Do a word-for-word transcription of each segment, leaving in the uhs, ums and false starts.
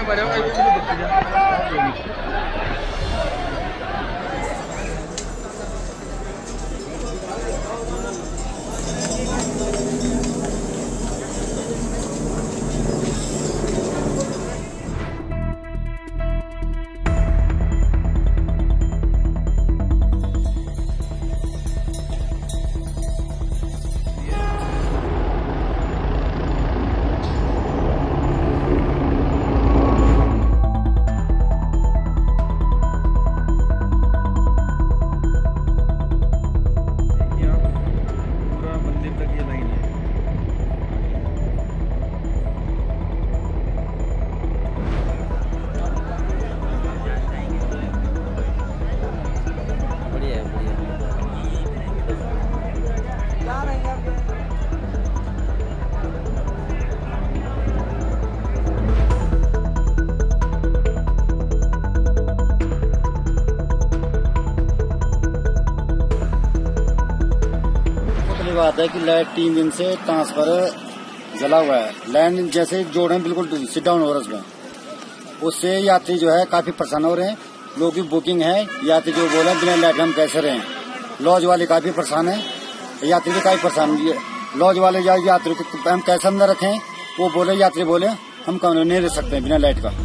बात है कि लाइट तीन दिन से ट्रांसफर जला हुआ है। लाइन जैसे जोड़े बिल्कुल सिट डाउन हो रहा है उसमें, उससे यात्री जो है काफी परेशान हो रहे हैं। लोग की बुकिंग है, यात्री जो बोले बिना लाइट हम कैसे रहे। लॉज वाले काफी परेशान है, यात्री भी काफी परेशान है। लॉज वाले जाए यात्री को हम कैसे अंदर रखें, वो बोले यात्री बोले हम कमरे नहीं रह सकते बिना लाइट का।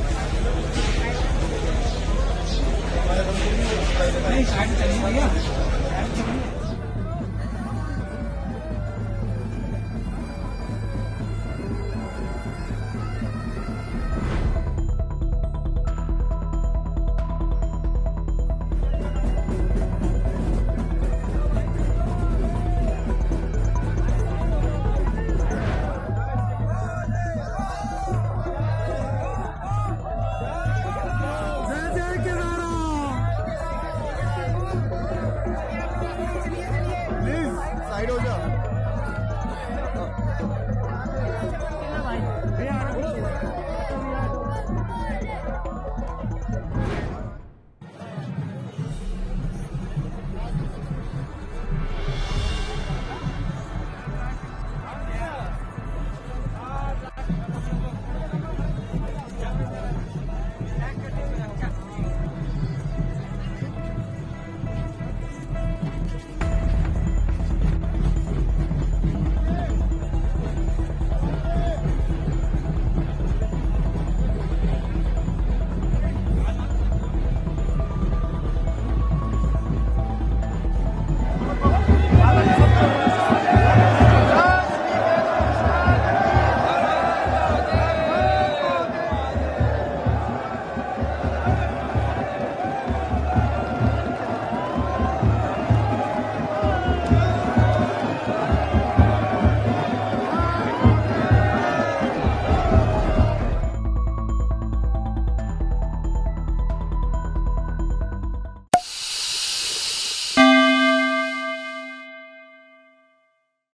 नहीं